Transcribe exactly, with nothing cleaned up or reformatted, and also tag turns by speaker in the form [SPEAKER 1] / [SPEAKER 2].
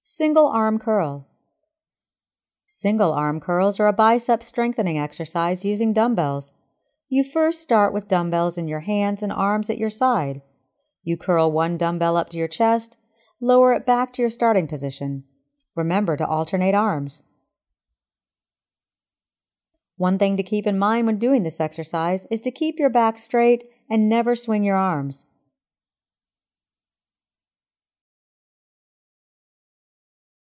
[SPEAKER 1] Single arm curl. Single arm curls are a bicep strengthening exercise using dumbbells. You first start with dumbbells in your hands and arms at your side. You curl one dumbbell up to your chest, lower it back to your starting position. Remember to alternate arms. One thing to keep in mind when doing this exercise is to keep your back straight and never swing your arms.